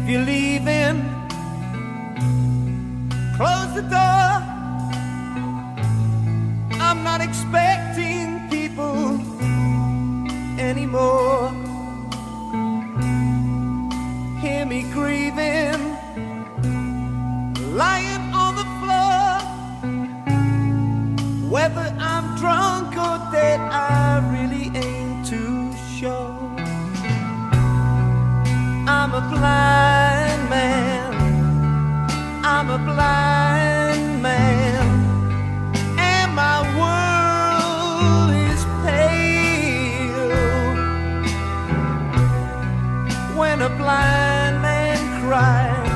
you're leaving, close the door. I'm not expecting people anymore. Hear me grieving, lying on the floor. Whether I'm drunk or dead, I really ain't too sure. I'm a blind man, I'm a blind man, and my world is pale. When a blind man cries,